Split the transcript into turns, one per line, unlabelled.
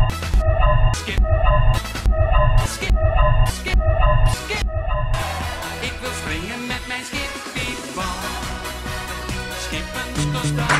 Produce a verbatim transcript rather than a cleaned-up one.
Skip, skip, skip, skip. Ik wil springen met mijn skippybal. Skippen tot staan.